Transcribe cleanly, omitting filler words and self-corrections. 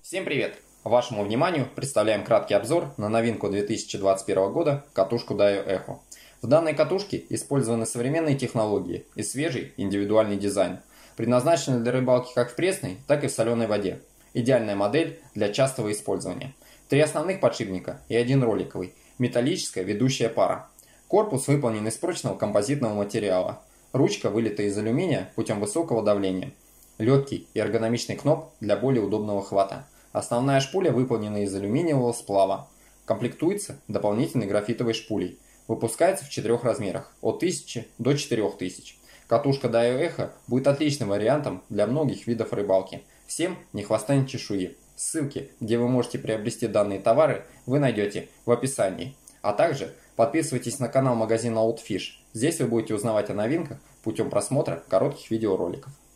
Всем привет! Вашему вниманию представляем краткий обзор на новинку 2021 года катушку Daiyo Echo. В данной катушке использованы современные технологии и свежий индивидуальный дизайн, предназначенный для рыбалки как в пресной, так и в соленой воде. Идеальная модель для частого использования. 3 основных подшипника и 1 роликовый, металлическая ведущая пара. Корпус выполнен из прочного композитного материала. Ручка вылита из алюминия путем высокого давления. Легкий и эргономичный кноп для более удобного хвата. Основная шпуля выполнена из алюминиевого сплава. Комплектуется дополнительной графитовой шпулей. Выпускается в 4 размерах, от 1000 до 4000. Катушка Daiyo Echo будет отличным вариантом для многих видов рыбалки. Всем ни хвоста, ни чешуи. Ссылки, где вы можете приобрести данные товары, вы найдете в описании. А также подписывайтесь на канал магазина Outfish. Здесь вы будете узнавать о новинках путем просмотра коротких видеороликов.